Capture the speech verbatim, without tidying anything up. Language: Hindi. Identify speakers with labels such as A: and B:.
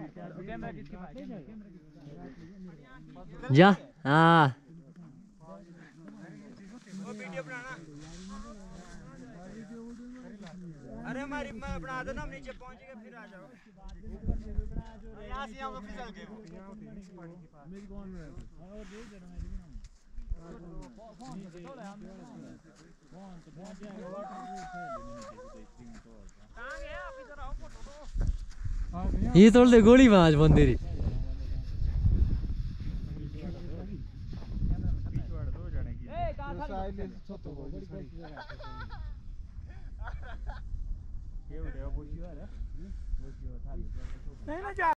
A: जा हाँ
B: वीडियो बनाना। अरे हमारी बना दो ना, हम नीचे पहुंच गए फिर आ जाओ। यहाँ से यहाँ फिसल गए वो।
A: ये तोड़ दे गोली मार बंदे री